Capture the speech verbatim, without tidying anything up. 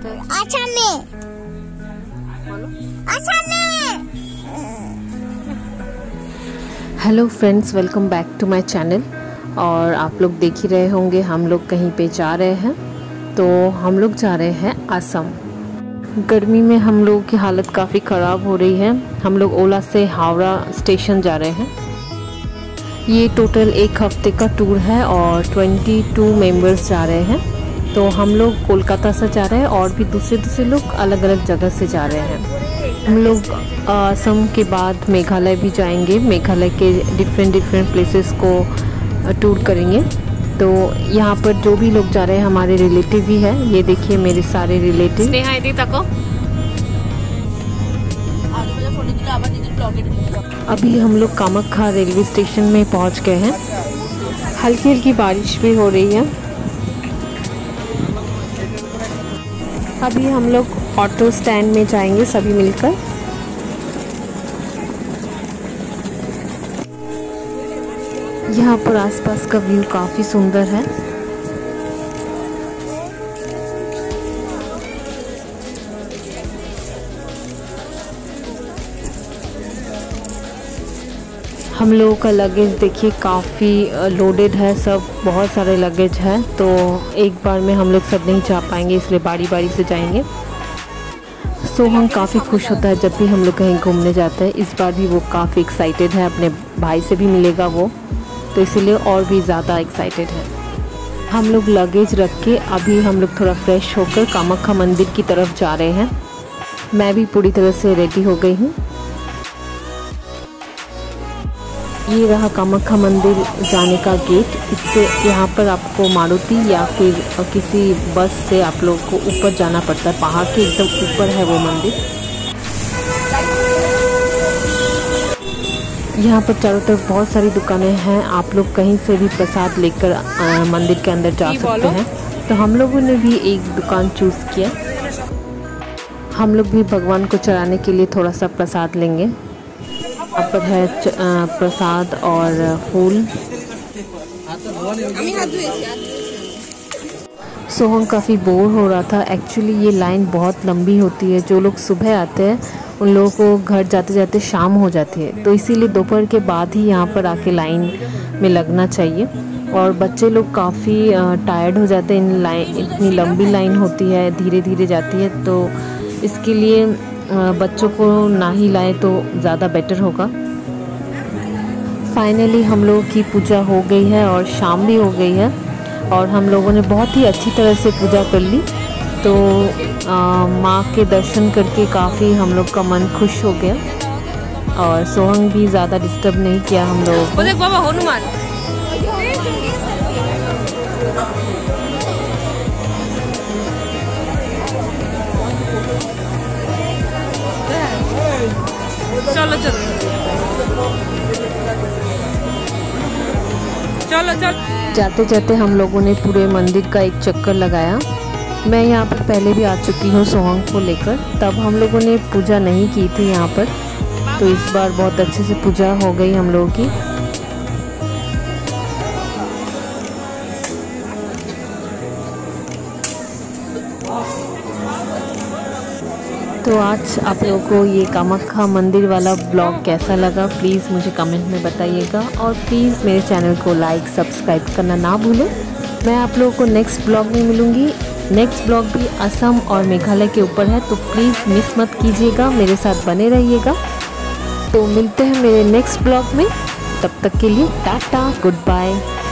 अच्छा में अच्छा में। Hello friends, welcome back to my channel. और आप लोग देख ही रहे होंगे हम लोग कहीं पे जा रहे हैं। तो हम लोग जा रहे हैं असम। गर्मी में हम लोगों की हालत काफ़ी ख़राब हो रही है। हम लोग ओला से हावड़ा स्टेशन जा रहे हैं। ये टोटल एक हफ्ते का टूर है और बाईस मेंबर्स जा रहे हैं। तो हम लोग कोलकाता से जा रहे हैं और भी दूसरे दूसरे लोग अलग अलग जगह से जा रहे हैं। हम लोग असम के बाद मेघालय भी जाएंगे। मेघालय के डिफरेंट डिफरेंट प्लेसेस को टूर करेंगे। तो यहाँ पर जो भी लोग जा रहे हैं हमारे रिलेटिव ही है। ये देखिए मेरे सारे रिलेटिव। अभी हम लोग कामाख्या रेलवे स्टेशन में पहुँच गए हैं। हल्की हल्की बारिश भी हो रही है। अभी हम लोग ऑटो स्टैंड में जाएंगे सभी मिलकर। यहाँ पर आसपास का व्यू काफ़ी सुंदर है। हम लोगों का लगेज देखिए काफ़ी लोडेड है, सब बहुत सारे लगेज है। तो एक बार में हम लोग सब नहीं जा पाएंगे, इसलिए बारी बारी से जाएंगे। सोहम काफ़ी खुश होता है जब भी हम लोग कहीं घूमने जाते हैं। इस बार भी वो काफ़ी एक्साइटेड है, अपने भाई से भी मिलेगा वो, तो इसीलिए और भी ज़्यादा एक्साइटेड है। हम लोग लगेज रख के अभी हम लोग थोड़ा फ्रेश होकर कामाख्या मंदिर की तरफ जा रहे हैं। मैं भी पूरी तरह से रेडी हो गई हूँ। ये रहा कामाख्या मंदिर जाने का गेट। इससे यहाँ पर आपको मारुति या फिर किसी बस से आप लोग को ऊपर जाना पड़ता है। पहाड़ के एकदम ऊपर है वो मंदिर। यहाँ पर चारों तरफ बहुत सारी दुकानें हैं। आप लोग कहीं से भी प्रसाद लेकर मंदिर के अंदर जा सकते हैं। तो हम लोगों ने भी एक दुकान चूज़ किया। हम लोग भी भगवान को चढ़ाने के लिए थोड़ा सा प्रसाद लेंगे। यहाँ पर है प्रसाद और फूल। सोहम काफ़ी बोर हो रहा था। एक्चुअली ये लाइन बहुत लंबी होती है। जो लोग सुबह आते हैं उन लोगों को घर जाते जाते शाम हो जाती है। तो इसीलिए दोपहर के बाद ही यहाँ पर आके लाइन में लगना चाहिए। और बच्चे लोग काफ़ी टायर्ड हो जाते हैं। इन लाइन इतनी लंबी लाइन होती है, धीरे धीरे जाती है। तो इसके लिए बच्चों को ना ही लाए तो ज़्यादा बेटर होगा। फाइनली हम लोगों की पूजा हो गई है और शाम भी हो गई है। और हम लोगों ने बहुत ही अच्छी तरह से पूजा कर ली। तो माँ के दर्शन करके काफ़ी हम लोग का मन खुश हो गया। और सोहम भी ज़्यादा डिस्टर्ब नहीं किया हम लोगों को। बाबा हनुमान चलो चलो चलो चलो। जाते जाते हम लोगों ने पूरे मंदिर का एक चक्कर लगाया। मैं यहाँ पर पहले भी आ चुकी हूँ सोहम को लेकर। तब हम लोगों ने पूजा नहीं की थी यहाँ पर। तो इस बार बहुत अच्छे से पूजा हो गई हम लोगों की। तो आज आप लोगों को ये कामाख्या मंदिर वाला ब्लॉग कैसा लगा प्लीज़ मुझे कमेंट में बताइएगा। और प्लीज़ मेरे चैनल को लाइक सब्सक्राइब करना ना भूलें। मैं आप लोगों को नेक्स्ट ब्लॉग में मिलूँगी। नेक्स्ट ब्लॉग भी असम और मेघालय के ऊपर है, तो प्लीज़ मिस मत कीजिएगा, मेरे साथ बने रहिएगा। तो मिलते हैं मेरे नेक्स्ट ब्लॉग में। तब तक के लिए टाटा, गुड बाय।